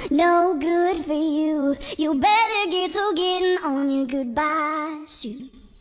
no good for you. You better get to getting on your goodbye suit.